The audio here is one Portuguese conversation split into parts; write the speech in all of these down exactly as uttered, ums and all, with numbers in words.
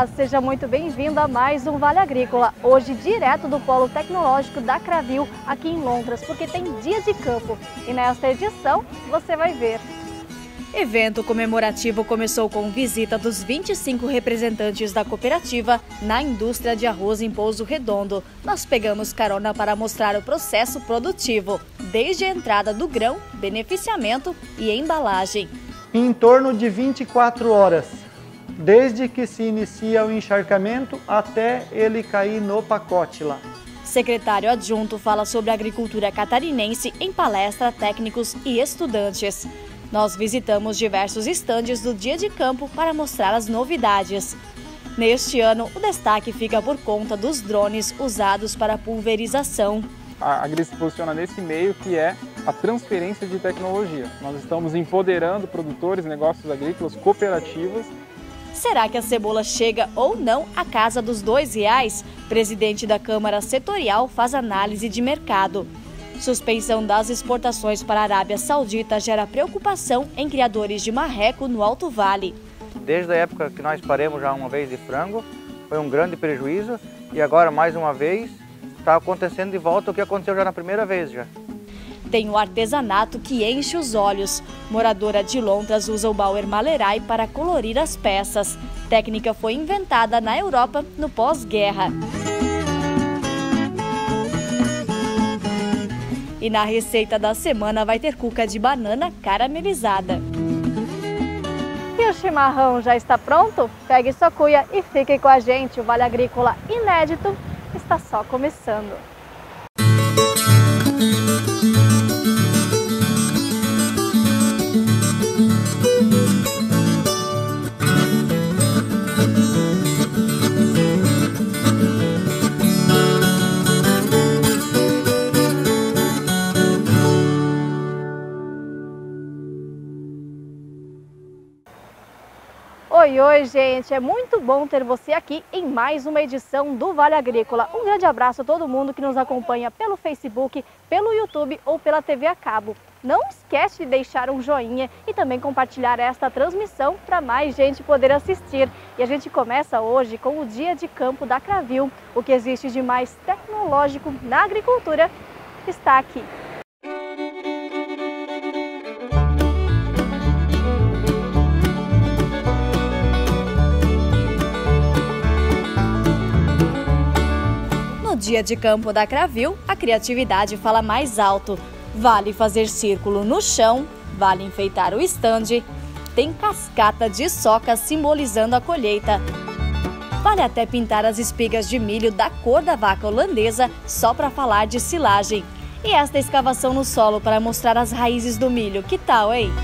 Olá, seja muito bem-vindo a mais um Vale Agrícola, hoje direto do Polo Tecnológico da Cravil, aqui em Londras, porque tem dia de campo e nesta edição você vai ver. Evento comemorativo começou com visita dos vinte e cinco representantes da cooperativa na indústria de arroz em Pouso Redondo. Nós pegamos carona para mostrar o processo produtivo, desde a entrada do grão, beneficiamento e embalagem. Em torno de vinte e quatro horas, desde que se inicia o encharcamento até ele cair no pacote lá. Secretário adjunto fala sobre a agricultura catarinense em palestra a técnicos e estudantes. Nós visitamos diversos estandes do dia de campo para mostrar as novidades. Neste ano, o destaque fica por conta dos drones usados para pulverização. A Agri se posiciona nesse meio que é a transferência de tecnologia. Nós estamos empoderando produtores, negócios agrícolas, cooperativas. Será que a cebola chega ou não à casa dos dois reais? Presidente da Câmara Setorial faz análise de mercado. Suspensão das exportações para a Arábia Saudita gera preocupação em criadores de marreco no Alto Vale. Desde a época que nós paremos já uma vez de frango, foi um grande prejuízo e agora mais uma vez está acontecendo de volta o que aconteceu já na primeira vez já. Tem o artesanato que enche os olhos. Moradora de Londras usa o Bauer Malerai para colorir as peças. Técnica foi inventada na Europa no pós-guerra. E na receita da semana vai ter cuca de banana caramelizada. E o chimarrão já está pronto? Pegue sua cuia e fique com a gente. O Vale Agrícola inédito está só começando. Oi, oi, gente! É muito bom ter você aqui em mais uma edição do Vale Agrícola. Um grande abraço a todo mundo que nos acompanha pelo Facebook, pelo YouTube ou pela T V a cabo. Não esquece de deixar um joinha e também compartilhar esta transmissão para mais gente poder assistir. E a gente começa hoje com o Dia de Campo da Cravil. O que existe de mais tecnológico na agricultura está aqui. No dia de campo da Cravil, a criatividade fala mais alto. Vale fazer círculo no chão, vale enfeitar o estande, tem cascata de soca simbolizando a colheita. Vale até pintar as espigas de milho da cor da vaca holandesa só para falar de silagem. E esta escavação no solo para mostrar as raízes do milho, que tal, hein?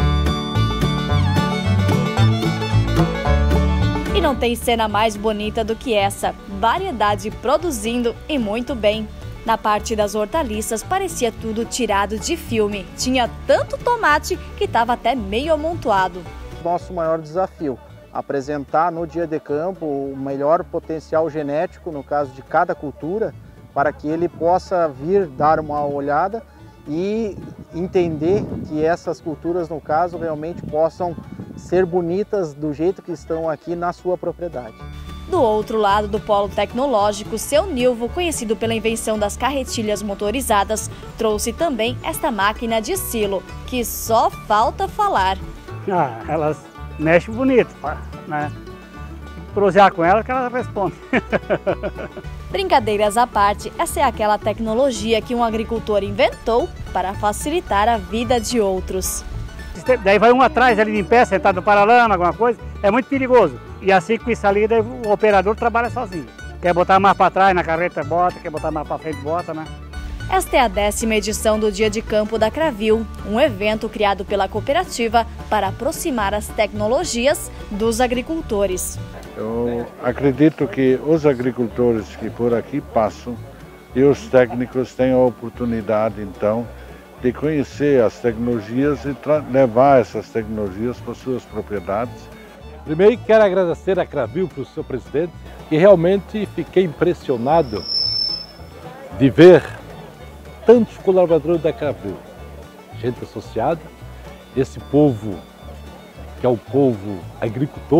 E não tem cena mais bonita do que essa, variedade produzindo e muito bem. Na parte das hortaliças parecia tudo tirado de filme, tinha tanto tomate que estava até meio amontoado. Nosso maior desafio, apresentar no dia de campo o melhor potencial genético, no caso de cada cultura, para que ele possa vir dar uma olhada e entender que essas culturas, no caso, realmente possam ser bonitas do jeito que estão aqui na sua propriedade. Do outro lado do polo tecnológico, seu Nilvo, conhecido pela invenção das carretilhas motorizadas, trouxe também esta máquina de silo, que só falta falar. Ah, elas mexem bonito, né? Prosear com elas que elas respondem. Brincadeiras à parte, essa é aquela tecnologia que um agricultor inventou para facilitar a vida de outros. Daí vai um atrás ali em pé, sentado no paralama, alguma coisa, é muito perigoso. E assim com isso ali, daí o operador trabalha sozinho. Quer botar mais para trás na carreta, bota, quer botar mais para frente, bota, né? Esta é a décima edição do Dia de Campo da Cravil, um evento criado pela cooperativa para aproximar as tecnologias dos agricultores. Eu acredito que os agricultores que por aqui passam e os técnicos têm a oportunidade, então, de conhecer as tecnologias e levar essas tecnologias para suas propriedades. Primeiro quero agradecer a Cravil para o seu presidente e realmente fiquei impressionado de ver tantos colaboradores da Cravil, gente associada, esse povo que é o povo agricultor,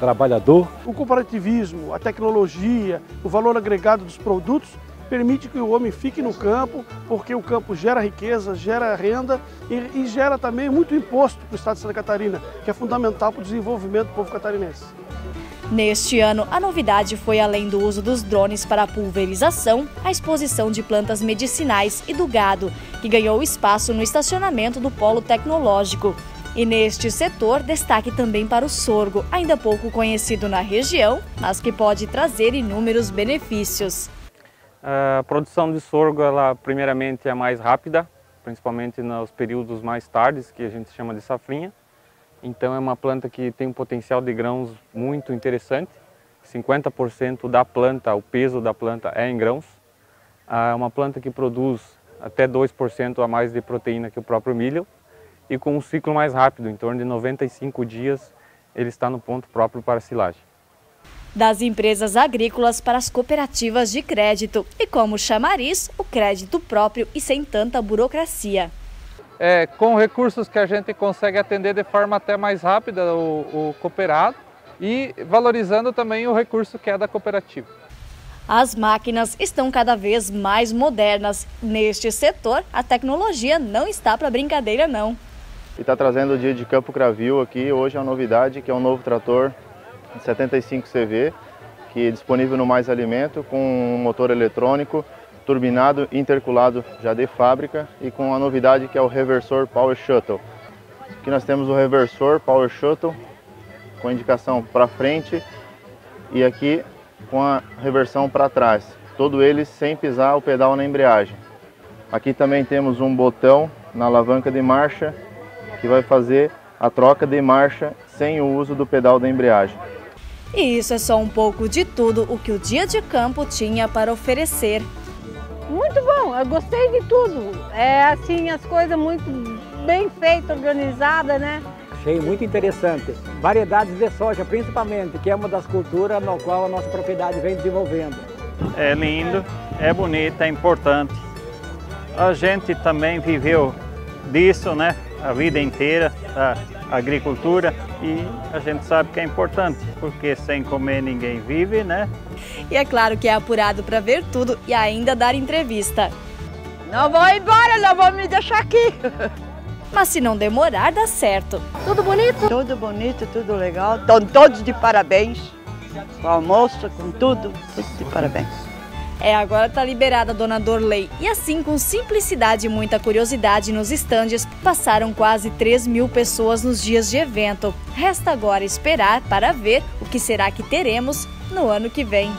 trabalhador. O cooperativismo, a tecnologia, o valor agregado dos produtos permite que o homem fique no campo, porque o campo gera riqueza, gera renda e, e gera também muito imposto para o estado de Santa Catarina, que é fundamental para o desenvolvimento do povo catarinense. Neste ano, a novidade foi, além do uso dos drones para a pulverização, a exposição de plantas medicinais e do gado, que ganhou espaço no estacionamento do Polo Tecnológico. E neste setor, destaque também para o sorgo, ainda pouco conhecido na região, mas que pode trazer inúmeros benefícios. A produção de sorgo, ela primeiramente é mais rápida, principalmente nos períodos mais tardes, que a gente chama de safrinha. Então é uma planta que tem um potencial de grãos muito interessante. cinquenta por cento da planta, o peso da planta é em grãos. É uma planta que produz até dois por cento a mais de proteína que o próprio milho e com um ciclo mais rápido, em torno de noventa e cinco dias, ele está no ponto próprio para silagem. Das empresas agrícolas para as cooperativas de crédito e, como chamariz, o crédito próprio e sem tanta burocracia. É, com recursos que a gente consegue atender de forma até mais rápida o, o cooperado e valorizando também o recurso que é da cooperativa. As máquinas estão cada vez mais modernas. Neste setor, a tecnologia não está para brincadeira, não. E está trazendo o dia de Campo Cravil aqui, hoje é uma novidade, que é um novo trator setenta e cinco C V, que é disponível no Mais Alimento, com um motor eletrônico, turbinado, interculado já de fábrica e com a novidade que é o reversor Power Shuttle. Aqui nós temos o reversor Power Shuttle com indicação para frente e aqui com a reversão para trás, todo ele sem pisar o pedal na embreagem. Aqui também temos um botão na alavanca de marcha que vai fazer a troca de marcha sem o uso do pedal da embreagem. E isso é só um pouco de tudo o que o Dia de Campo tinha para oferecer. Muito bom, eu gostei de tudo. É assim, as coisas muito bem feitas, organizadas, né? Achei muito interessante. Variedades de soja, principalmente, que é uma das culturas no qual a nossa propriedade vem desenvolvendo. É lindo, é bonito, é importante. A gente também viveu disso, né? A vida inteira, a agricultura, e a gente sabe que é importante, porque sem comer ninguém vive, né? E é claro que é apurado para ver tudo e ainda dar entrevista. Não vou embora, não vou me deixar aqui. Mas se não demorar, dá certo. Tudo bonito? Tudo bonito, tudo legal. Estão todos de parabéns. Com o almoço, com tudo, tudo de parabéns. É, agora tá liberada a Dona Dorley. E assim, com simplicidade e muita curiosidade nos estandes, passaram quase três mil pessoas nos dias de evento. Resta agora esperar para ver o que será que teremos no ano que vem.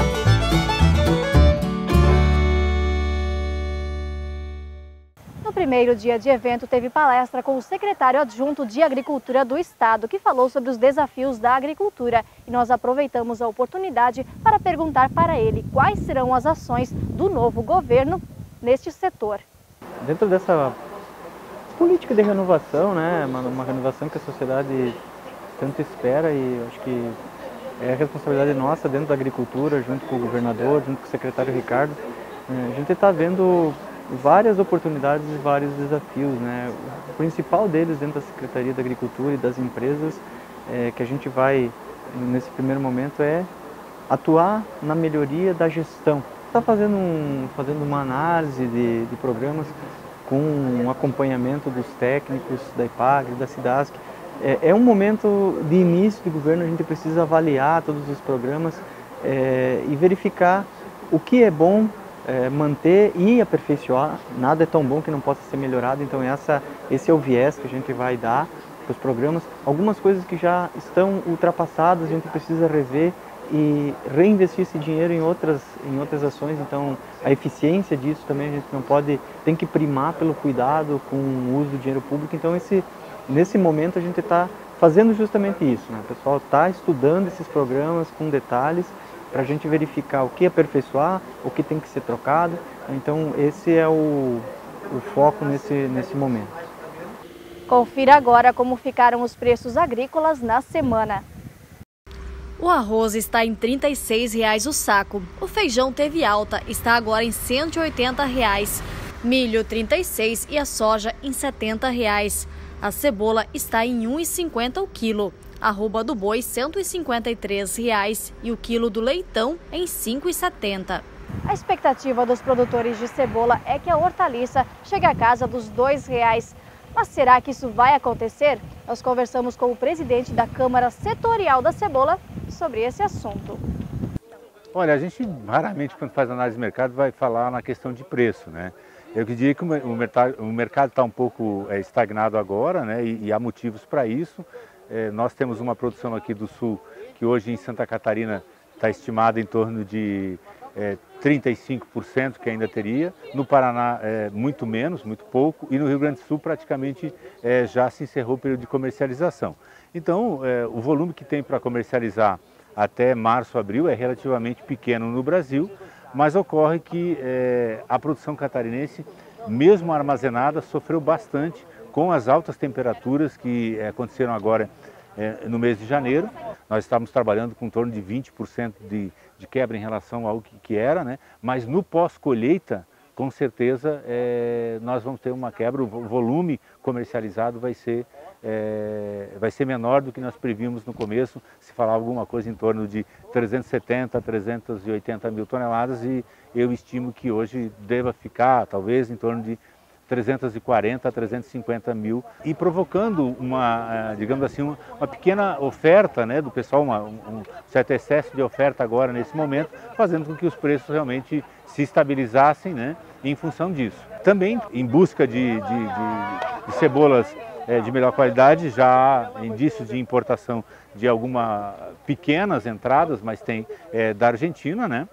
No primeiro dia de evento, teve palestra com o secretário adjunto de Agricultura do Estado, que falou sobre os desafios da agricultura. E nós aproveitamos a oportunidade para perguntar para ele quais serão as ações do novo governo neste setor. Dentro dessa política de renovação, né, uma, uma renovação que a sociedade tanto espera, e acho que é responsabilidade nossa dentro da agricultura, junto com o governador, junto com o secretário Ricardo, a gente está vendo várias oportunidades e vários desafios, né? O principal deles dentro da Secretaria da Agricultura e das empresas é, que a gente vai, nesse primeiro momento, é atuar na melhoria da gestão. Está fazendo, um, fazendo uma análise de, de programas com um acompanhamento dos técnicos da IPAGRE, da SIDASC. É, é um momento de início de governo, a gente precisa avaliar todos os programas é, e verificar o que é bom É, manter e aperfeiçoar. Nada é tão bom que não possa ser melhorado, então essa, esse é o viés que a gente vai dar para os programas. Algumas coisas que já estão ultrapassadas, a gente precisa rever e reinvestir esse dinheiro em outras, em outras ações, então a eficiência disso também a gente não pode, tem que primar pelo cuidado com o uso do dinheiro público, então esse, nesse momento a gente está fazendo justamente isso, né? O pessoal está estudando esses programas com detalhes, para a gente verificar o que aperfeiçoar, o que tem que ser trocado. Então esse é o, o foco nesse, nesse momento. Confira agora como ficaram os preços agrícolas na semana. O arroz está em trinta e seis reais o saco. O feijão teve alta, está agora em cento e oitenta reais. Milho trinta e seis reais e a soja em setenta reais. A cebola está em um real e cinquenta centavos o quilo. arroba do boi cento e cinquenta e três reais e o quilo do leitão em cinco reais e setenta centavos. A expectativa dos produtores de cebola é que a hortaliça chegue à casa dos dois reais. Mas será que isso vai acontecer? Nós conversamos com o presidente da Câmara Setorial da Cebola sobre esse assunto. Olha, a gente raramente, quando faz análise de mercado, vai falar na questão de preço, né? Eu diria que o mercado o mercado está um pouco é, estagnado agora, né? E, e há motivos para isso. É, nós temos uma produção aqui do Sul que hoje em Santa Catarina está estimada em torno de é, trinta e cinco por cento que ainda teria. No Paraná, é, muito menos, muito pouco. E no Rio Grande do Sul, praticamente é, já se encerrou o período de comercialização. Então, é, o volume que tem para comercializar até março, abril é relativamente pequeno no Brasil, mas ocorre que é, a produção catarinense, mesmo armazenada, sofreu bastante com as altas temperaturas que é, aconteceram agora é, no mês de janeiro. Nós estávamos trabalhando com em torno de vinte por cento de, de quebra em relação ao que, que era, né? Mas no pós-colheita, com certeza, é, nós vamos ter uma quebra, o volume comercializado vai ser, é, vai ser menor do que nós prevíamos no começo, se falava alguma coisa em torno de trezentos e setenta a trezentos e oitenta mil toneladas e eu estimo que hoje deva ficar talvez em torno de trezentos e quarenta a trezentos e cinquenta mil e provocando uma, digamos assim, uma, uma pequena oferta, né, do pessoal, uma, um certo excesso de oferta agora nesse momento, fazendo com que os preços realmente se estabilizassem, né, em função disso. Também em busca de, de, de, de cebolas é, de melhor qualidade, já há indícios de importação de algumas pequenas entradas, mas tem é, da Argentina, né?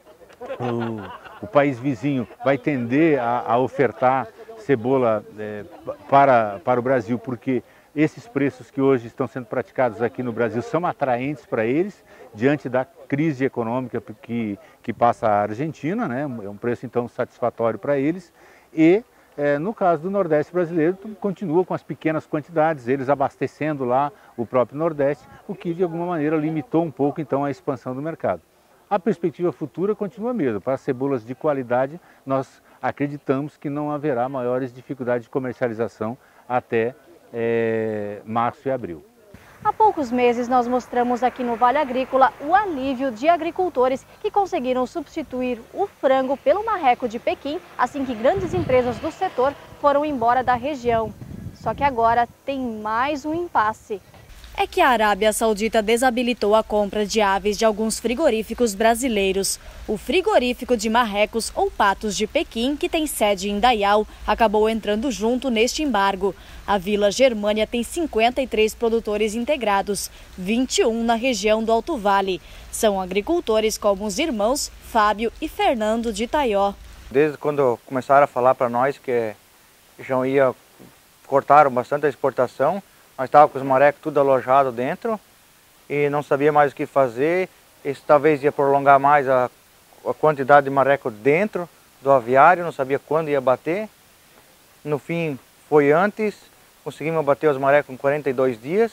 O, o país vizinho vai tender a, a ofertar cebola é, para, para o Brasil, porque esses preços que hoje estão sendo praticados aqui no Brasil são atraentes para eles, diante da crise econômica que, que passa a Argentina, né? É um preço então satisfatório para eles e é, no caso do Nordeste brasileiro continua com as pequenas quantidades, eles abastecendo lá o próprio Nordeste, o que de alguma maneira limitou um pouco então a expansão do mercado. A perspectiva futura continua a mesma. Para cebolas de qualidade, nós acreditamos que não haverá maiores dificuldades de comercialização até é, março e abril. Há poucos meses nós mostramos aqui no Vale Agrícola o alívio de agricultores que conseguiram substituir o frango pelo marreco de Pequim assim que grandes empresas do setor foram embora da região. Só que agora tem mais um impasse. É que a Arábia Saudita desabilitou a compra de aves de alguns frigoríficos brasileiros. O frigorífico de marrecos ou patos de Pequim, que tem sede em Dayal, acabou entrando junto neste embargo. A Vila Germânia tem cinquenta e três produtores integrados, vinte e um na região do Alto Vale. São agricultores como os irmãos Fábio e Fernando de Taió. Desde quando começaram a falar para nós que já ia cortaram bastante a exportação, nós estávamos com os marecos tudo alojado dentro e não sabia mais o que fazer. Isso talvez ia prolongar mais a, a quantidade de mareco dentro do aviário, não sabia quando ia bater. No fim, foi antes, conseguimos bater os marecos em quarenta e dois dias.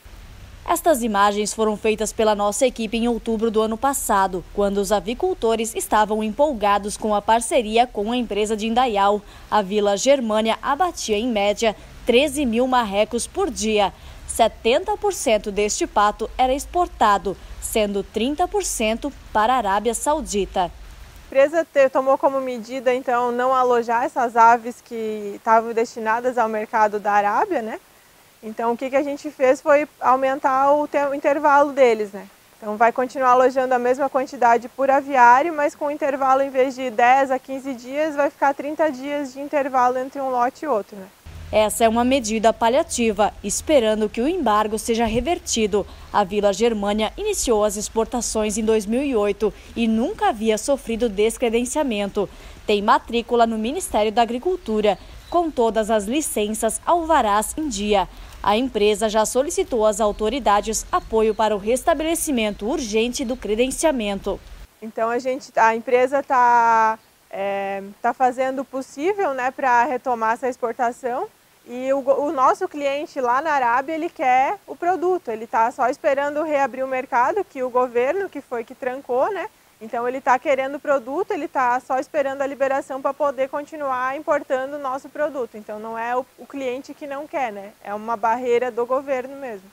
Estas imagens foram feitas pela nossa equipe em outubro do ano passado, quando os avicultores estavam empolgados com a parceria com a empresa de Indaial. A Vila Germânia abatia, em média, treze mil marrecos por dia. setenta por cento deste pato era exportado, sendo trinta por cento para a Arábia Saudita. A empresa ter, tomou como medida, então, não alojar essas aves que estavam destinadas ao mercado da Arábia, né? Então, o que, que a gente fez foi aumentar o, o intervalo deles, né? Então, vai continuar alojando a mesma quantidade por aviário, mas com intervalo, em vez de dez a quinze dias, vai ficar trinta dias de intervalo entre um lote e outro, né? Essa é uma medida paliativa, esperando que o embargo seja revertido. A Vila Germânia iniciou as exportações em dois mil e oito e nunca havia sofrido descredenciamento. Tem matrícula no Ministério da Agricultura, com todas as licenças alvarás em dia. A empresa já solicitou às autoridades apoio para o restabelecimento urgente do credenciamento. Então a, gente, a empresa está é, tá fazendo o possível, né, para retomar essa exportação. E o, o nosso cliente lá na Arábia, ele quer o produto, ele está só esperando reabrir o mercado, que o governo que foi que trancou, né? Então ele está querendo o produto, ele está só esperando a liberação para poder continuar importando o nosso produto. Então não é o, o cliente que não quer, né? É uma barreira do governo mesmo.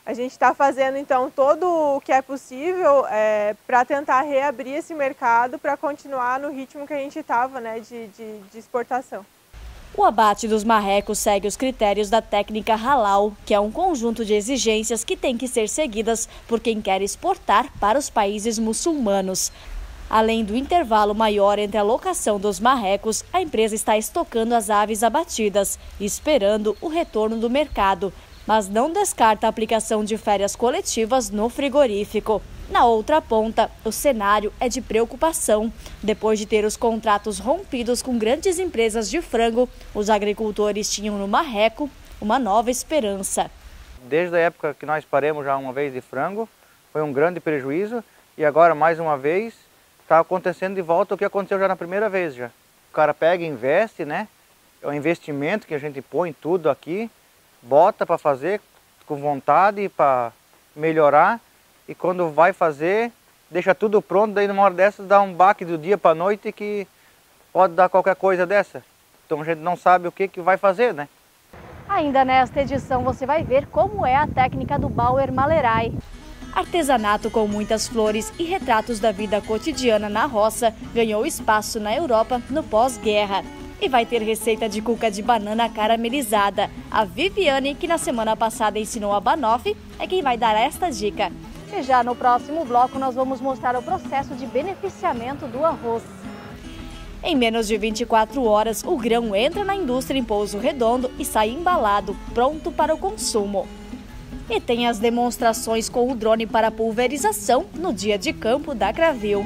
A gente está fazendo então todo o que é possível é, para tentar reabrir esse mercado para continuar no ritmo que a gente estava, né, de, de, de exportação. O abate dos marrecos segue os critérios da técnica halal, que é um conjunto de exigências que tem que ser seguidas por quem quer exportar para os países muçulmanos. Além do intervalo maior entre a locação dos marrecos, a empresa está estocando as aves abatidas, esperando o retorno do mercado, mas não descarta a aplicação de férias coletivas no frigorífico. Na outra ponta, o cenário é de preocupação. Depois de ter os contratos rompidos com grandes empresas de frango, os agricultores tinham no marreco uma nova esperança. Desde a época que nós paramos já uma vez de frango, foi um grande prejuízo e agora mais uma vez está acontecendo de volta o que aconteceu já na primeira vez. Já. O cara pega e investe, né? É um investimento que a gente põe tudo aqui, bota para fazer com vontade para melhorar e quando vai fazer, deixa tudo pronto, daí numa hora dessas dá um baque do dia para a noite que pode dar qualquer coisa dessa. Então a gente não sabe o que, que vai fazer, né? Ainda nesta edição você vai ver como é a técnica do Bauer Malerai. Artesanato com muitas flores e retratos da vida cotidiana na roça ganhou espaço na Europa no pós-guerra. E vai ter receita de cuca de banana caramelizada. A Viviane, que na semana passada ensinou a Banoff, é quem vai dar esta dica. E já no próximo bloco nós vamos mostrar o processo de beneficiamento do arroz. Em menos de vinte e quatro horas, o grão entra na indústria em Pouso Redondo e sai embalado, pronto para o consumo. E tem as demonstrações com o drone para pulverização no dia de campo da Cravil.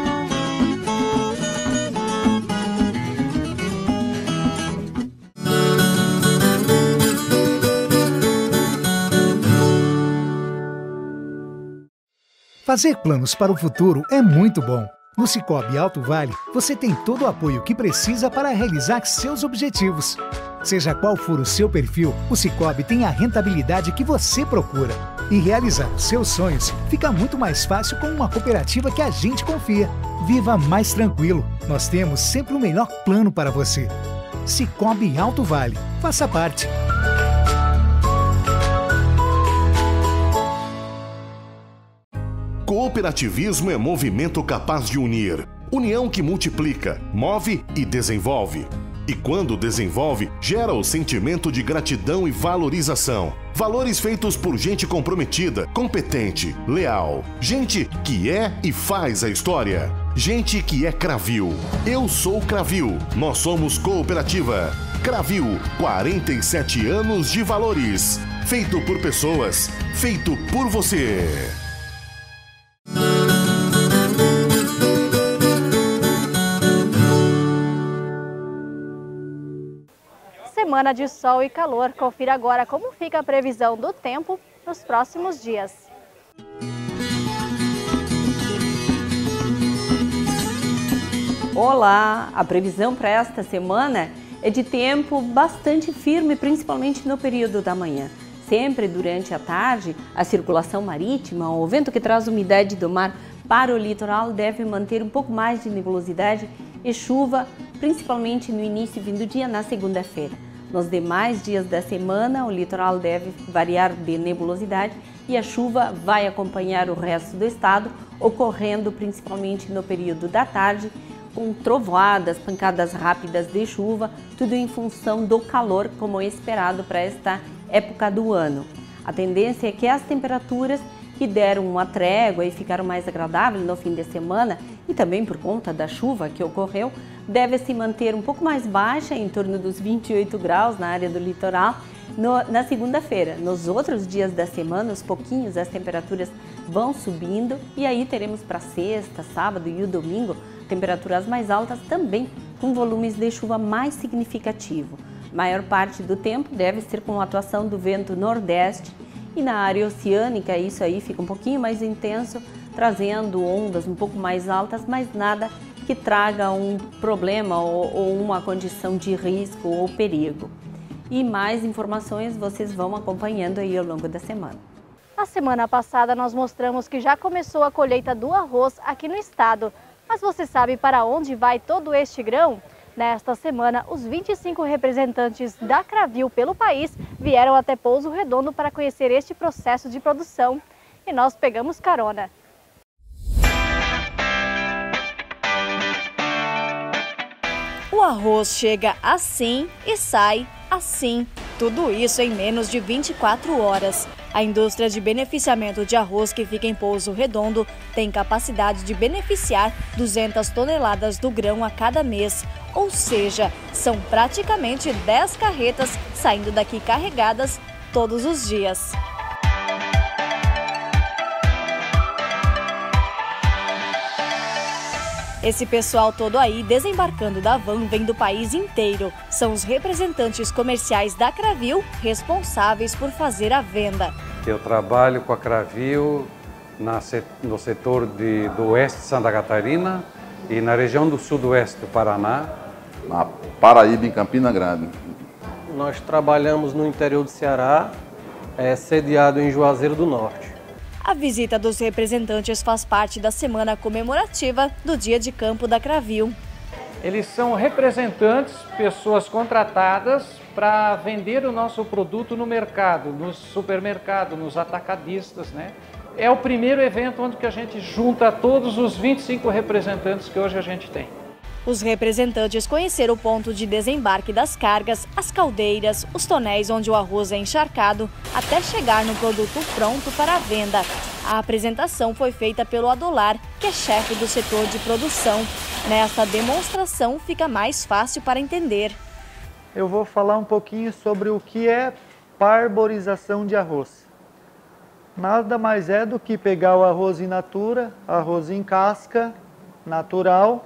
Fazer planos para o futuro é muito bom. No Sicoob Alto Vale, você tem todo o apoio que precisa para realizar seus objetivos. Seja qual for o seu perfil, o Sicoob tem a rentabilidade que você procura. E realizar os seus sonhos fica muito mais fácil com uma cooperativa que a gente confia. Viva mais tranquilo. Nós temos sempre o melhor plano para você. Sicoob Alto Vale. Faça parte. Cooperativismo é movimento capaz de unir, união que multiplica, move e desenvolve. E quando desenvolve, gera o sentimento de gratidão e valorização. Valores feitos por gente comprometida, competente, leal. Gente que é e faz a história. Gente que é Cravil. Eu sou Cravil. Nós somos cooperativa. Cravil, quarenta e sete anos de valores. Feito por pessoas, feito por você. Semana de sol e calor. Confira agora como fica a previsão do tempo nos próximos dias. Olá! A previsão para esta semana é de tempo bastante firme, principalmente no período da manhã. Sempre durante a tarde, a circulação marítima, o vento que traz umidade do mar para o litoral deve manter um pouco mais de nebulosidade e chuva, principalmente no início do dia, na segunda-feira. Nos demais dias da semana, o litoral deve variar de nebulosidade e a chuva vai acompanhar o resto do estado, ocorrendo principalmente no período da tarde, com trovoadas, pancadas rápidas de chuva, tudo em função do calor, como esperado para esta época do ano. A tendência é que as temperaturas que deram uma trégua e ficaram mais agradáveis no fim de semana e também por conta da chuva que ocorreu, deve se manter um pouco mais baixa, em torno dos vinte e oito graus na área do litoral, no, na segunda-feira. Nos outros dias da semana, aos pouquinhos, as temperaturas vão subindo e aí teremos para sexta, sábado e o domingo temperaturas mais altas também, com volumes de chuva mais significativo. A maior parte do tempo deve ser com a atuação do vento nordeste e na área oceânica isso aí fica um pouquinho mais intenso, trazendo ondas um pouco mais altas, mas nada que traga um problema ou, ou uma condição de risco ou perigo. E mais informações vocês vão acompanhando aí ao longo da semana. Na semana passada nós mostramos que já começou a colheita do arroz aqui no estado. Mas você sabe para onde vai todo este grão? Nesta semana, os vinte e cinco representantes da Cravil pelo país vieram até Pouso Redondo para conhecer este processo de produção. E nós pegamos carona. O arroz chega assim e sai assim. Tudo isso em menos de vinte e quatro horas. A indústria de beneficiamento de arroz que fica em Pouso Redondo tem capacidade de beneficiar duzentas toneladas do grão a cada mês. Ou seja, são praticamente dez carretas saindo daqui carregadas todos os dias. Esse pessoal todo aí desembarcando da van vem do país inteiro. São os representantes comerciais da Cravil responsáveis por fazer a venda. Eu trabalho com a Cravil na, no setor de, do oeste de Santa Catarina e na região do sudoeste do Paraná. Na Paraíba, em Campina Grande. Nós trabalhamos no interior do Ceará, é, sediado em Juazeiro do Norte. A visita dos representantes faz parte da semana comemorativa do Dia de Campo da Cravil. Eles são representantes, pessoas contratadas para vender o nosso produto no mercado, no supermercado, nos atacadistas, né? É o primeiro evento onde que a gente junta todos os vinte e cinco representantes que hoje a gente tem. Os representantes conheceram o ponto de desembarque das cargas, as caldeiras, os tonéis onde o arroz é encharcado, até chegar no produto pronto para a venda. A apresentação foi feita pelo Adolar, que é chefe do setor de produção. Nesta demonstração fica mais fácil para entender. Eu vou falar um pouquinho sobre o que é parborização de arroz. Nada mais é do que pegar o arroz in natura, arroz em casca, natural,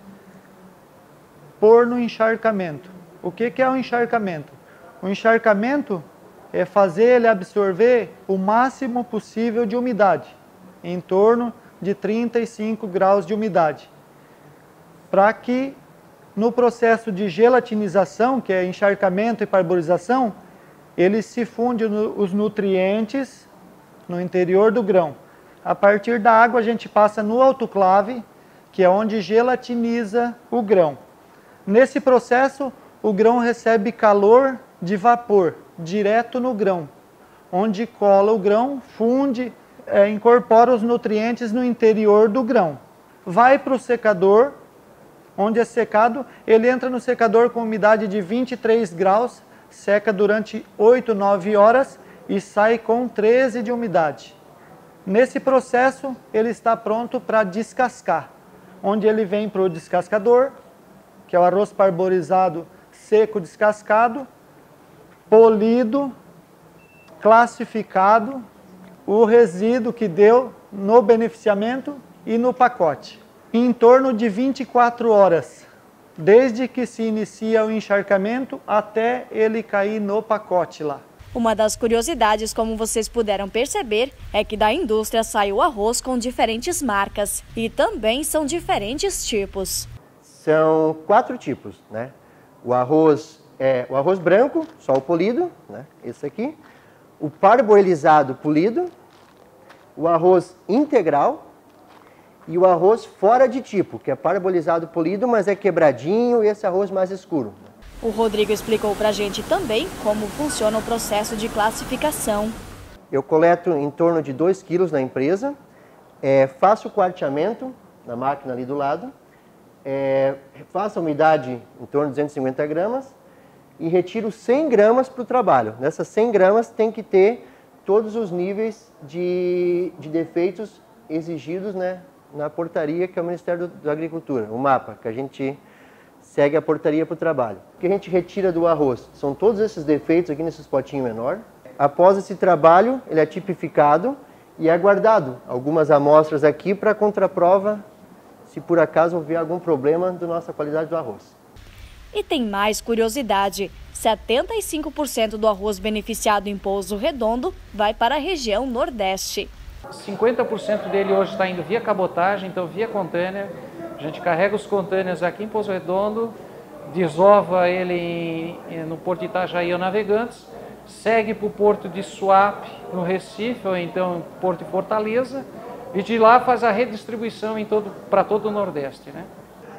pôr no encharcamento. O que que é o encharcamento? O encharcamento é fazer ele absorver o máximo possível de umidade, em torno de trinta e cinco graus de umidade, para que no processo de gelatinização, que é encharcamento e parborização, ele se funde no, os nutrientes no interior do grão. A partir da água a gente passa no autoclave, que é onde gelatiniza o grão. Nesse processo, o grão recebe calor de vapor, direto no grão, onde cola o grão, funde, é, incorpora os nutrientes no interior do grão. Vai para o secador, onde é secado, ele entra no secador com umidade de vinte e três graus, seca durante oito, nove horas e sai com treze de umidade. Nesse processo, ele está pronto para descascar, onde ele vem para o descascador, que é o arroz parborizado seco descascado, polido, classificado, o resíduo que deu no beneficiamento e no pacote. Em torno de vinte e quatro horas, desde que se inicia o encharcamento até ele cair no pacote lá. Uma das curiosidades, como vocês puderam perceber, é que da indústria sai o arroz com diferentes marcas e também são diferentes tipos. São quatro tipos, né? O arroz é o arroz branco, só o polido, né? Esse aqui. O parboilizado polido, o arroz integral e o arroz fora de tipo, que é parboilizado polido, mas é quebradinho e esse arroz mais escuro. O Rodrigo explicou pra gente também como funciona o processo de classificação. Eu coleto em torno de dois quilos na empresa, é, faço o quarteamento na máquina ali do lado, É, faço a umidade em torno de duzentos e cinquenta gramas e retiro cem gramas para o trabalho. Nessas cem gramas tem que ter todos os níveis de, de defeitos exigidos, né, na portaria que é o Ministério da Agricultura, o mapa, que a gente segue a portaria para o trabalho. O que a gente retira do arroz são todos esses defeitos aqui nesses potinhos menor. Após esse trabalho, ele é tipificado e é guardado algumas amostras aqui para contraprova se por acaso houver algum problema da nossa qualidade do arroz. E tem mais curiosidade, setenta e cinco por cento do arroz beneficiado em Pouso Redondo vai para a região Nordeste. cinquenta por cento dele hoje está indo via cabotagem, então via container. A gente carrega os containers aqui em Pouso Redondo, desova ele em, no Porto de Itajaí ou Navegantes, segue para o Porto de Suape, no Recife, ou então Porto de Fortaleza, e de lá faz a redistribuição em todo, para todo o Nordeste, né?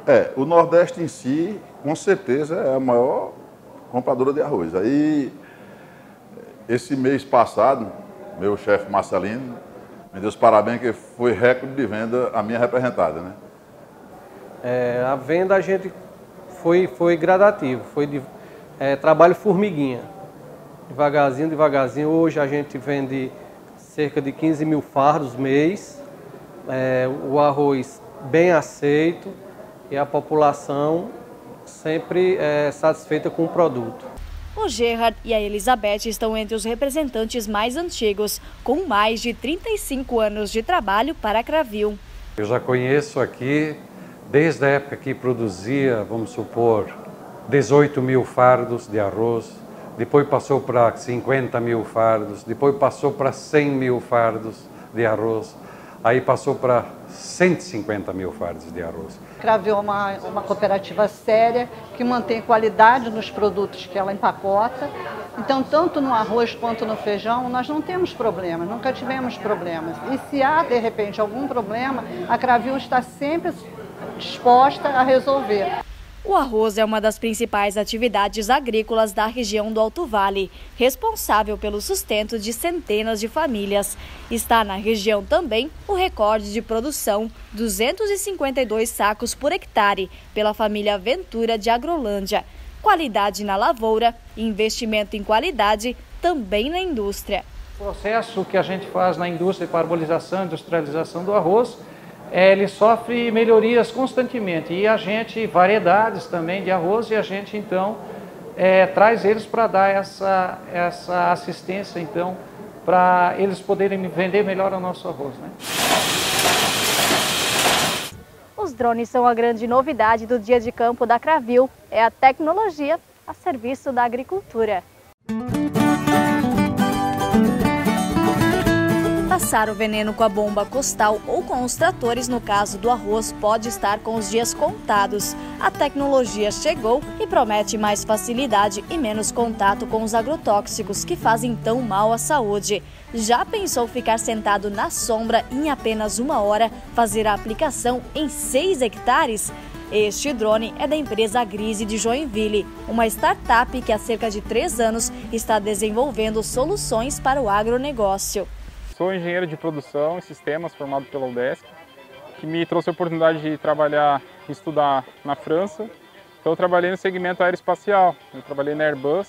É, o Nordeste em si, com certeza, é a maior compradora de arroz. Aí, esse mês passado, meu chefe Marcelino me deu os parabéns, que foi recorde de venda a minha representada, né? É, a venda a gente foi, foi gradativo, foi de é, trabalho formiguinha. Devagarzinho, devagarzinho. Hoje a gente vende cerca de quinze mil fardos mês, é, o arroz bem aceito e a população sempre é, satisfeita com o produto. O Gerhard e a Elizabeth estão entre os representantes mais antigos, com mais de trinta e cinco anos de trabalho para a Cravil. Eu já conheço aqui, desde a época que produzia, vamos supor, dezoito mil fardos de arroz, depois passou para cinquenta mil fardos, depois passou para cem mil fardos de arroz, aí passou para cento e cinquenta mil fardos de arroz. Cravil é uma, uma cooperativa séria que mantém qualidade nos produtos que ela empacota. Então, tanto no arroz quanto no feijão, nós não temos problemas, nunca tivemos problemas. E se há, de repente, algum problema, a Cravil está sempre disposta a resolver. O arroz é uma das principais atividades agrícolas da região do Alto Vale, responsável pelo sustento de centenas de famílias. Está na região também o recorde de produção, duzentos e cinquenta e dois sacos por hectare, pela família Ventura de Agrolândia. Qualidade na lavoura e investimento em qualidade também na indústria. O processo que a gente faz na indústria de parabolização e industrialização do arroz, ele sofre melhorias constantemente e a gente, variedades também de arroz, e a gente então é, traz eles para dar essa, essa assistência então, para eles poderem vender melhor o nosso arroz, né? Os drones são a grande novidade do dia de campo da Cravil, é a tecnologia a serviço da agricultura. Passar o veneno com a bomba costal ou com os tratores, no caso do arroz, pode estar com os dias contados. A tecnologia chegou e promete mais facilidade e menos contato com os agrotóxicos que fazem tão mal à saúde. Já pensou ficar sentado na sombra e em apenas uma hora fazer a aplicação em seis hectares? Este drone é da empresa Grise de Joinville, uma startup que há cerca de três anos está desenvolvendo soluções para o agronegócio. Sou engenheiro de produção e sistemas formado pela U D E S C, que me trouxe a oportunidade de trabalhar e estudar na França. Então eu trabalhei no segmento aeroespacial, eu trabalhei na Airbus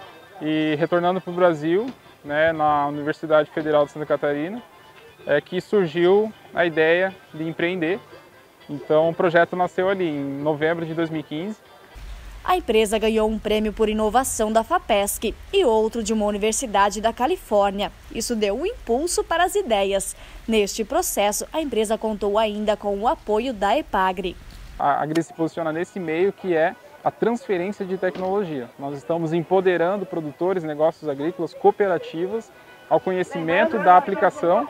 e retornando para o Brasil, né, na Universidade Federal de Santa Catarina, é que surgiu a ideia de empreender. Então o projeto nasceu ali em novembro de dois mil e quinze. A empresa ganhou um prêmio por inovação da FAPESC e outro de uma universidade da Califórnia. Isso deu um impulso para as ideias. Neste processo, a empresa contou ainda com o apoio da EPAGRE. A Grise se posiciona nesse meio que é a transferência de tecnologia. Nós estamos empoderando produtores, negócios agrícolas, cooperativas, ao conhecimento da aplicação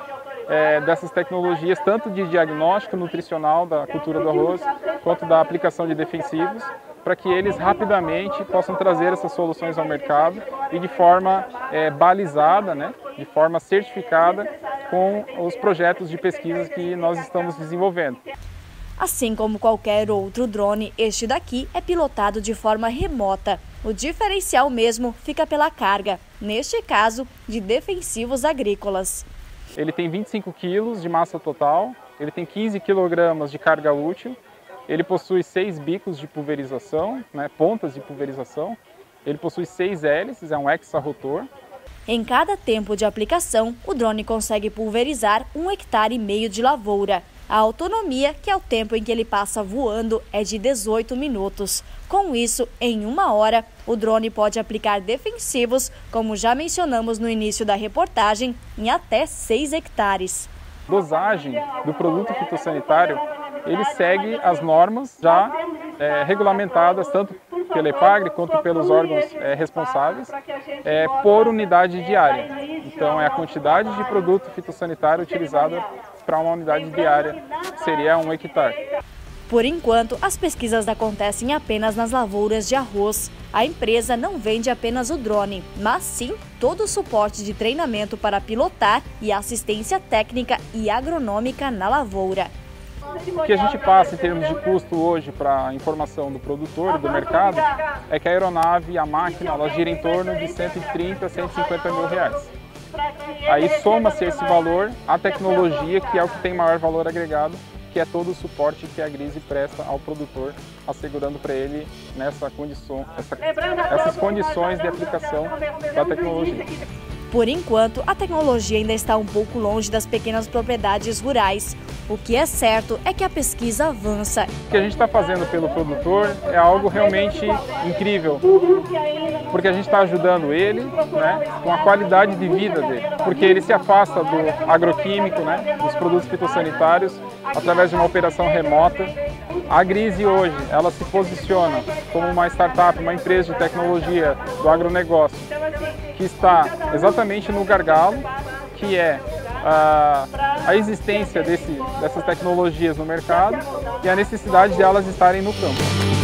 É, dessas tecnologias, tanto de diagnóstico nutricional da cultura do arroz, quanto da aplicação de defensivos, para que eles rapidamente possam trazer essas soluções ao mercado e de forma é, balizada, né, de forma certificada com os projetos de pesquisa que nós estamos desenvolvendo. Assim como qualquer outro drone, este daqui é pilotado de forma remota. O diferencial mesmo fica pela carga, neste caso, de defensivos agrícolas. Ele tem vinte e cinco quilos de massa total, ele tem quinze quilogramas de carga útil, ele possui seis bicos de pulverização, né, pontas de pulverização, ele possui seis hélices, é um hexarotor. Em cada tempo de aplicação, o drone consegue pulverizar um hectare e meio de lavoura. A autonomia, que é o tempo em que ele passa voando, é de dezoito minutos. Com isso, em uma hora, o drone pode aplicar defensivos, como já mencionamos no início da reportagem, em até seis hectares. A dosagem do produto fitossanitário, ele segue as normas já é, regulamentadas, tanto pela EPAGRE quanto pelos órgãos é, responsáveis, é, por unidade diária. Então, é a quantidade de produto fitossanitário utilizada para uma unidade diária, que seria um hectare. Por enquanto, as pesquisas acontecem apenas nas lavouras de arroz. A empresa não vende apenas o drone, mas sim todo o suporte de treinamento para pilotar e assistência técnica e agronômica na lavoura. O que a gente passa em termos de custo hoje para a informação do produtor e do mercado é que a aeronave e a máquina ela gira em torno de cento e trinta, cento e cinquenta mil reais. Aí soma-se esse valor à tecnologia, que é o que tem maior valor agregado, que é todo o suporte que a Grise presta ao produtor, assegurando para ele nessa condição, essa, essas condições de aplicação da tecnologia. Por enquanto, a tecnologia ainda está um pouco longe das pequenas propriedades rurais. O que é certo é que a pesquisa avança. O que a gente está fazendo pelo produtor é algo realmente incrível, porque a gente está ajudando ele, né, com a qualidade de vida dele, porque ele se afasta do agroquímico, né, dos produtos fitossanitários, através de uma operação remota. A Grise hoje, ela se posiciona como uma startup, uma empresa de tecnologia do agronegócio, que está exatamente no gargalo, que é a, a existência desse, dessas tecnologias no mercado e a necessidade de elas estarem no campo.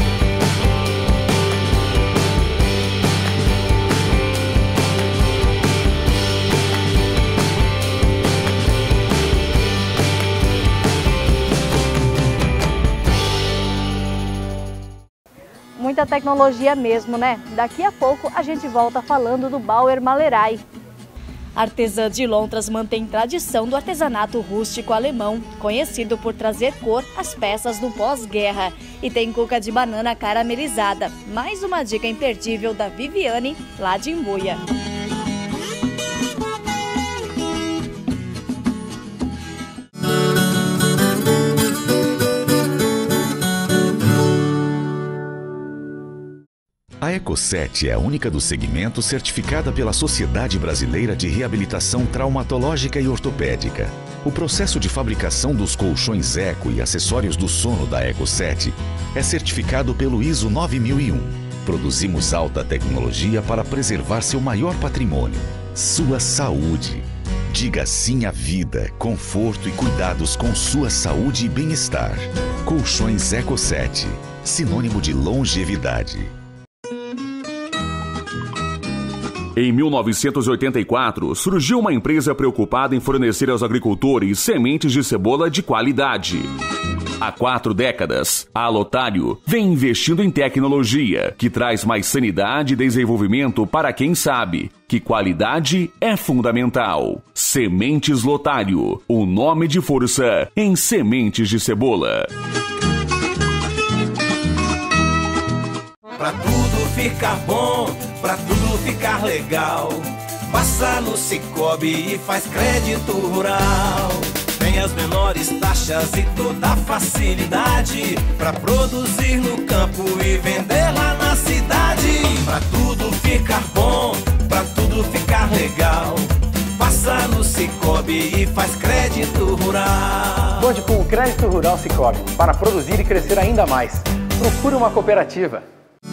Muita tecnologia mesmo, né? Daqui a pouco a gente volta falando do Bauer Malerai. A artesã de Lontras mantém tradição do artesanato rústico alemão, conhecido por trazer cor às peças do pós-guerra. E tem cuca de banana caramelizada, mais uma dica imperdível da Viviane, lá de Imbuia. A Ecosset é a única do segmento certificada pela Sociedade Brasileira de Reabilitação Traumatológica e Ortopédica. O processo de fabricação dos colchões Eco e acessórios do sono da Ecosset é certificado pelo ISO nove mil e um. Produzimos alta tecnologia para preservar seu maior patrimônio, sua saúde. Diga sim à vida, conforto e cuidados com sua saúde e bem-estar. Colchões Ecosset, sinônimo de longevidade. Em mil novecentos e oitenta e quatro, surgiu uma empresa preocupada em fornecer aos agricultores sementes de cebola de qualidade. Há quatro décadas, a Lotário vem investindo em tecnologia, que traz mais sanidade e desenvolvimento para quem sabe que qualidade é fundamental. Sementes Lotário, o nome de força em sementes de cebola. Pra tudo ficar bom, pra tudo ficar legal, passa no Sicoob e faz crédito rural. Tem as menores taxas e toda a facilidade pra produzir no campo e vender lá na cidade. Pra tudo ficar bom, pra tudo ficar legal, passa no Sicoob e faz crédito rural. Conte com o Crédito Rural Sicoob para produzir e crescer ainda mais. Procure uma cooperativa.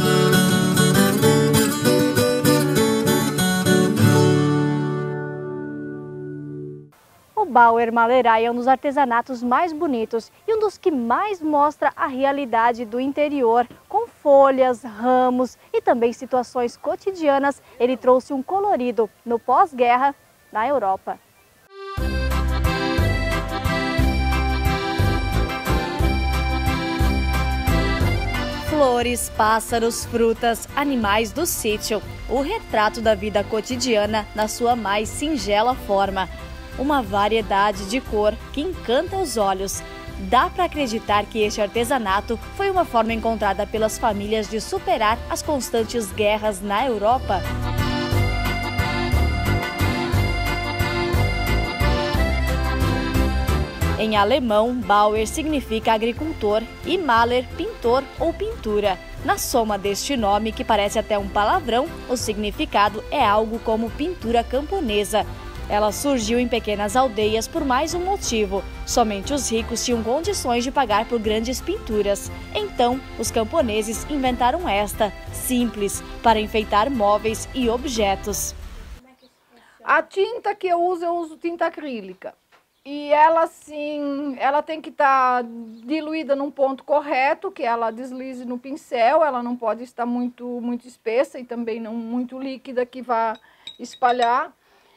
O Bauer Malerai é um dos artesanatos mais bonitos e um dos que mais mostra a realidade do interior. Com folhas, ramos e também situações cotidianas, ele trouxe um colorido no pós-guerra na Europa. Flores, pássaros, frutas, animais do sítio. O retrato da vida cotidiana na sua mais singela forma. Uma variedade de cor que encanta os olhos. Dá para acreditar que este artesanato foi uma forma encontrada pelas famílias de superar as constantes guerras na Europa. Em alemão, Bauer significa agricultor e Maler, pintor ou pintura. Na soma deste nome, que parece até um palavrão, o significado é algo como pintura camponesa. Ela surgiu em pequenas aldeias por mais um motivo. Somente os ricos tinham condições de pagar por grandes pinturas. Então, os camponeses inventaram esta, simples, para enfeitar móveis e objetos. A tinta que eu uso, eu uso tinta acrílica. E ela, assim, ela tem que estar diluída num ponto correto, que ela deslize no pincel, ela não pode estar muito, muito espessa e também não muito líquida que vá espalhar.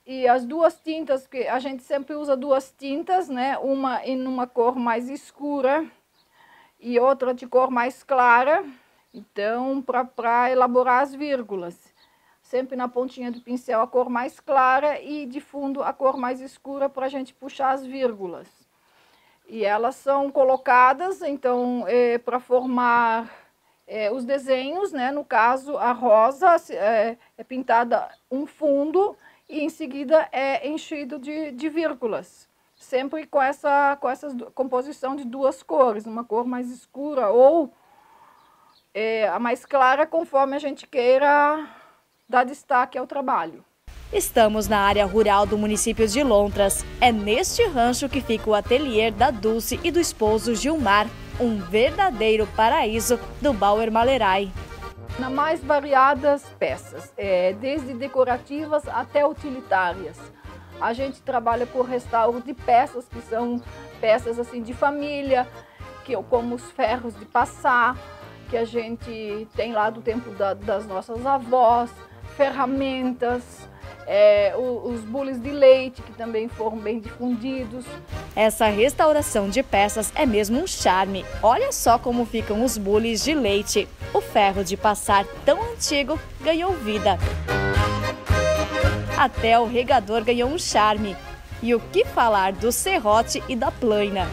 e as duas tintas, que a gente sempre usa duas tintas, né? Uma em uma cor mais escura e outra de cor mais clara, então para elaborar as vírgulas. Sempre na pontinha do pincel a cor mais clara e de fundo a cor mais escura para a gente puxar as vírgulas. E elas são colocadas, então, é, para formar é, os desenhos, né? No caso, a rosa é, é pintada um fundo e em seguida é enchido de, de vírgulas. Sempre com essa, com essa composição de duas cores, uma cor mais escura ou é, a mais clara, conforme a gente queira dar destaque ao trabalho. Estamos na área rural do município de Lontras. É neste rancho que fica o ateliê da Dulce e do esposo Gilmar, um verdadeiro paraíso do Bauer Malerai. Na mais variadas peças, é, desde decorativas até utilitárias. A gente trabalha por restauro de peças, que são peças assim de família, que, como os ferros de passar, que a gente tem lá do tempo da, das nossas avós, ferramentas, é, os bules de leite, que também foram bem difundidos. Essa restauração de peças é mesmo um charme. Olha só como ficam os bules de leite. O ferro de passar tão antigo ganhou vida. Até o regador ganhou um charme. E o que falar do serrote e da plaina?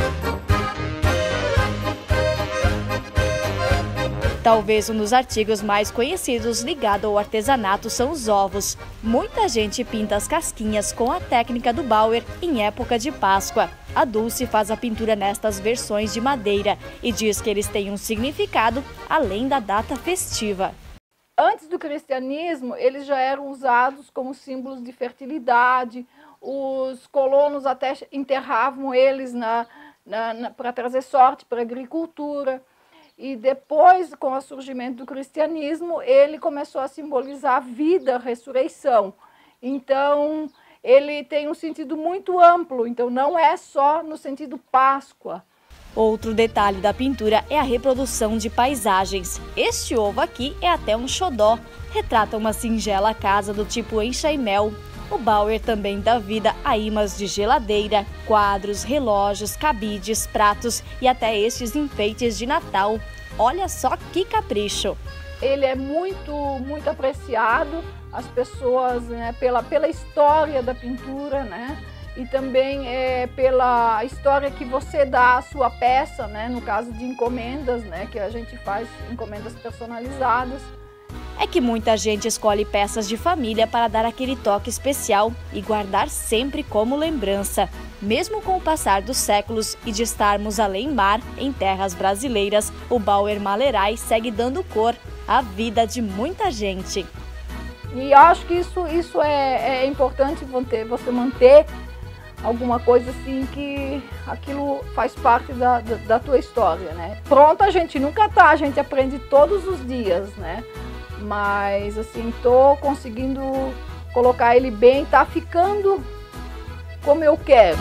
Talvez um dos artigos mais conhecidos ligado ao artesanato são os ovos. Muita gente pinta as casquinhas com a técnica do Bauer em época de Páscoa. A Dulce faz a pintura nestas versões de madeira e diz que eles têm um significado além da data festiva. Antes do cristianismo, eles já eram usados como símbolos de fertilidade. Os colonos até enterravam eles na, na, na, para trazer sorte para a agricultura. E depois, com o surgimento do cristianismo, ele começou a simbolizar a vida, a ressurreição. Então, ele tem um sentido muito amplo, então não é só no sentido Páscoa. Outro detalhe da pintura é a reprodução de paisagens. Este ovo aqui é até um xodó, retrata uma singela casa do tipo enxaimel. O Bauer também dá vida a imãs de geladeira, quadros, relógios, cabides, pratos e até estes enfeites de Natal. Olha só que capricho! Ele é muito, muito apreciado, as pessoas, né, pela, pela história da pintura, né? E também é, pela história que você dá à sua peça, né? No caso de encomendas, né? Que a gente faz encomendas personalizadas. É que muita gente escolhe peças de família para dar aquele toque especial e guardar sempre como lembrança. Mesmo com o passar dos séculos e de estarmos além-mar, em terras brasileiras, o Bauer Malerai segue dando cor à vida de muita gente. E acho que isso, isso é, é importante manter, você manter alguma coisa assim que aquilo faz parte da, da, da tua história, né? Pronto, a gente nunca tá, a gente aprende todos os dias, né? Mas assim, tô conseguindo colocar ele bem, tá ficando como eu quero.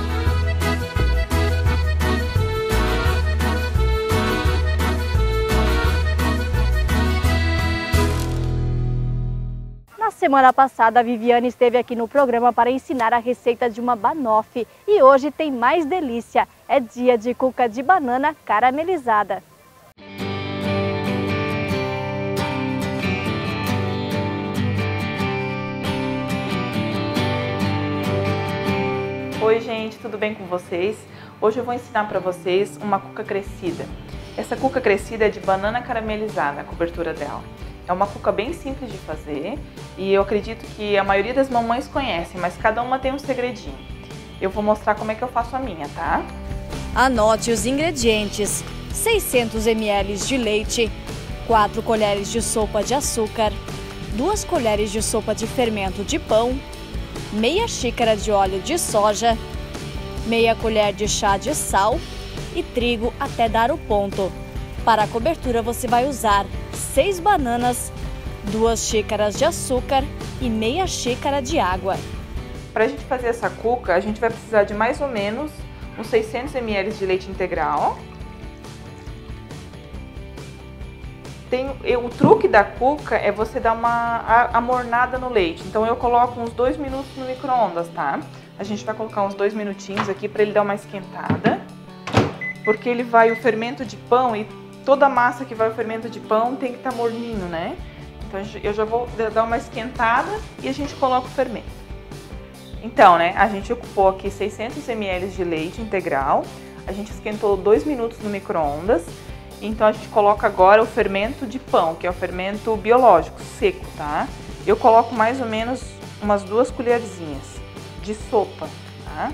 Na semana passada, a Viviane esteve aqui no programa para ensinar a receita de uma banoffee e hoje tem mais delícia. É dia de cuca de banana caramelizada. Oi gente, tudo bem com vocês? Hoje eu vou ensinar para vocês uma cuca crescida. Essa cuca crescida é de banana caramelizada, a cobertura dela. É uma cuca bem simples de fazer e eu acredito que a maioria das mamães conhecem, mas cada uma tem um segredinho. Eu vou mostrar como é que eu faço a minha, tá? Anote os ingredientes: seiscentos mililitros de leite, quatro colheres de sopa de açúcar, duas colheres de sopa de fermento de pão, meia xícara de óleo de soja, meia colher de chá de sal e trigo até dar o ponto. Para a cobertura você vai usar seis bananas, duas xícaras de açúcar e meia xícara de água. Para a gente fazer essa cuca, a gente vai precisar de mais ou menos uns seiscentos mililitros de leite integral, Tem, eu, o truque da cuca é você dar uma amornada no leite. Então eu coloco uns dois minutos no micro-ondas, tá? A gente vai colocar uns dois minutinhos aqui para ele dar uma esquentada. Porque ele vai, o fermento de pão, e toda a massa que vai o fermento de pão tem que estar morninho, né? Então eu já vou dar uma esquentada e a gente coloca o fermento. Então, né, a gente ocupou aqui seiscentos mililitros de leite integral. A gente esquentou dois minutos no micro-ondas. Então a gente coloca agora o fermento de pão, que é o fermento biológico, seco, tá? Eu coloco mais ou menos umas duas colherzinhas de sopa, tá?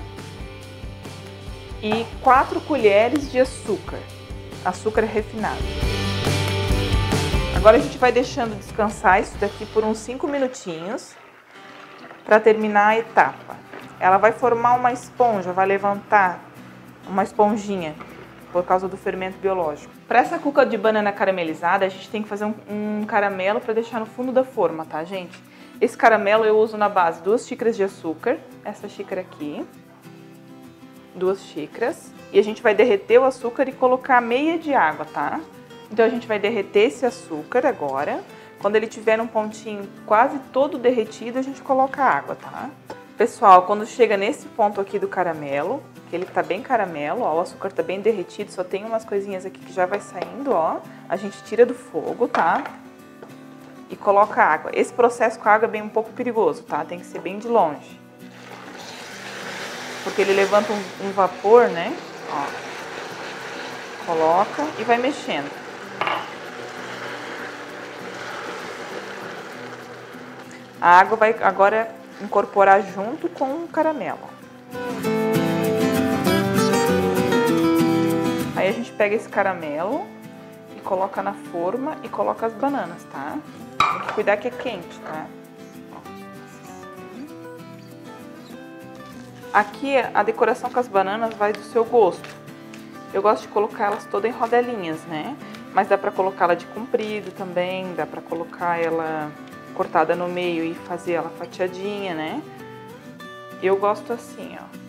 E quatro colheres de açúcar, açúcar refinado. Agora a gente vai deixando descansar isso daqui por uns cinco minutinhos para terminar a etapa. Ela vai formar uma esponja, vai levantar uma esponjinha por causa do fermento biológico. Para essa cuca de banana caramelizada, a gente tem que fazer um, um caramelo para deixar no fundo da forma, tá, gente? Esse caramelo eu uso na base duas xícaras de açúcar, essa xícara aqui, duas xícaras, e a gente vai derreter o açúcar e colocar meia de água, tá? Então a gente vai derreter esse açúcar agora. Quando ele tiver um pontinho quase todo derretido, a gente coloca a água, tá? Pessoal, quando chega nesse ponto aqui do caramelo, que ele tá bem caramelo, ó, o açúcar tá bem derretido, só tem umas coisinhas aqui que já vai saindo, ó. A gente tira do fogo, tá? E coloca a água. Esse processo com a água é bem um pouco perigoso, tá? Tem que ser bem de longe. Porque ele levanta um, um vapor, né? Ó. Coloca e vai mexendo. A água vai agora incorporar junto com o caramelo. Aí a gente pega esse caramelo e coloca na forma e coloca as bananas, tá? Tem que cuidar que é quente, tá? Aqui a decoração com as bananas vai do seu gosto. Eu gosto de colocar elas todas em rodelinhas, né? Mas dá pra colocar ela de comprido também, dá pra colocar ela cortada no meio e fazer ela fatiadinha, né? Eu gosto assim, ó.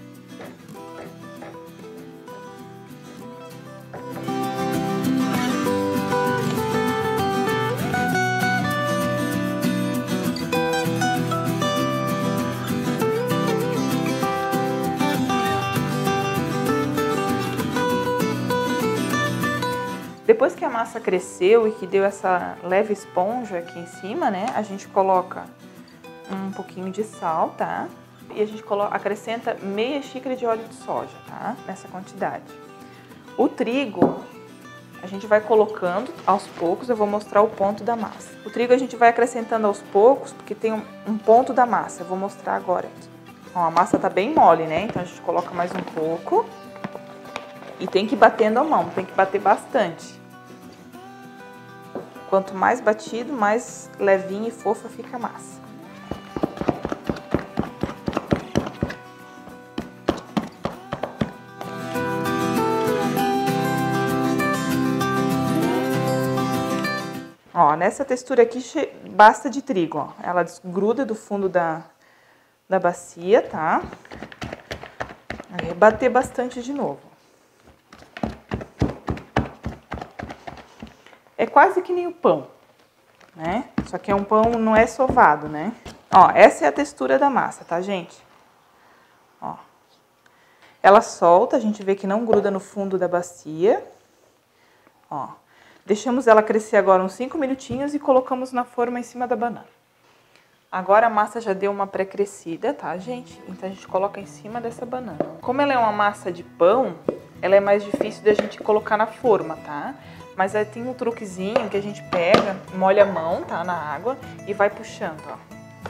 Depois que a massa cresceu e que deu essa leve esponja aqui em cima, né? A gente coloca um pouquinho de sal, tá? E a gente coloca, acrescenta meia xícara de óleo de soja, tá? Nessa quantidade. O trigo, a gente vai colocando aos poucos, eu vou mostrar o ponto da massa. O trigo a gente vai acrescentando aos poucos, porque tem um, um ponto da massa, eu vou mostrar agora aqui. Ó, a massa tá bem mole, né? Então a gente coloca mais um pouco. E tem que ir batendo a mão, tem que bater bastante. Quanto mais batido, mais levinha e fofa fica a massa. Ó, nessa textura aqui basta de trigo, ó. Ela desgruda do fundo da, da bacia, tá? Aí bater bastante de novo. É quase que nem o pão, né? Só que é um pão, não é sovado, né? Ó, essa é a textura da massa, tá, gente? Ó. Ela solta, a gente vê que não gruda no fundo da bacia. Ó. Deixamos ela crescer agora uns cinco minutinhos e colocamos na forma em cima da banana. Agora a massa já deu uma pré-crescida, tá, gente? Então a gente coloca em cima dessa banana. Como ela é uma massa de pão, ela é mais difícil da gente colocar na forma, tá? Mas aí tem um truquezinho que a gente pega, molha a mão, tá, na água e vai puxando, ó.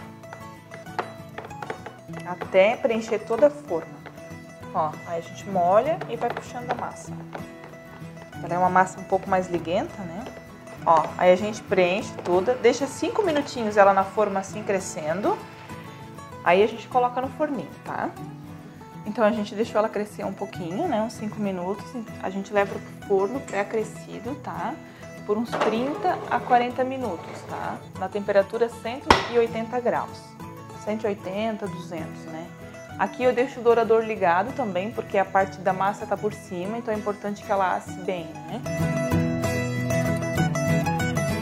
Até preencher toda a forma. Ó, aí a gente molha e vai puxando a massa. Ela é uma massa um pouco mais liguenta, né? Ó, aí a gente preenche toda, deixa cinco minutinhos ela na forma assim crescendo. Aí a gente coloca no forninho, tá? Então a gente deixou ela crescer um pouquinho, né, uns cinco minutos, a gente leva pro forno pré-aquecido, tá? Por uns trinta a quarenta minutos, tá? Na temperatura cento e oitenta graus, cento e oitenta, duzentos, né? Aqui eu deixo o dourador ligado também, porque a parte da massa tá por cima, então é importante que ela asse bem, né?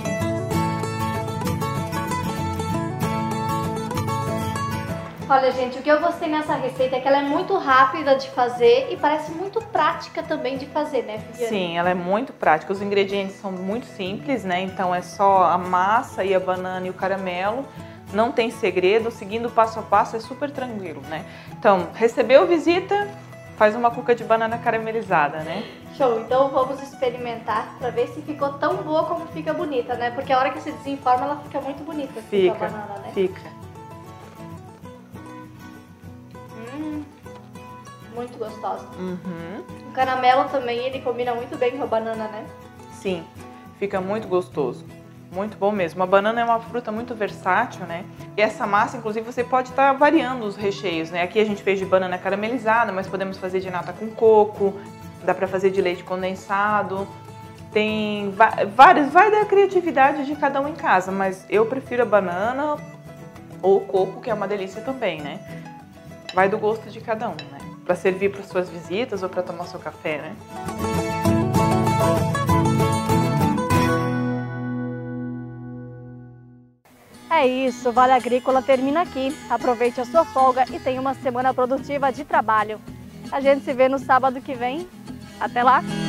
Olha, gente, o que eu gostei nessa receita é que ela é muito rápida de fazer e parece muito prática também de fazer, né, Viviane? Sim, ela é muito prática. Os ingredientes são muito simples, né? Então é só a massa e a banana e o caramelo. Não tem segredo, seguindo passo a passo é super tranquilo, né? Então, recebeu visita, faz uma cuca de banana caramelizada, né? Show, então vamos experimentar para ver se ficou tão boa como fica bonita, né? Porque a hora que se desenforma ela fica muito bonita. Assim, fica, com a banana, né? fica. Hum, muito gostosa. Uhum. O caramelo também, ele combina muito bem com a banana, né? Sim, fica muito gostoso. Muito bom mesmo. A banana é uma fruta muito versátil, né? E essa massa, inclusive, você pode estar variando os recheios, né? Aqui a gente fez de banana caramelizada, mas podemos fazer de nata com coco, dá para fazer de leite condensado. Tem vários, vai da criatividade de cada um em casa, mas eu prefiro a banana ou o coco, que é uma delícia também, né? Vai do gosto de cada um, né? Para servir para suas visitas ou para tomar seu café, né? É isso, o Vale Agrícola termina aqui. Aproveite a sua folga e tenha uma semana produtiva de trabalho. A gente se vê no sábado que vem. Até lá!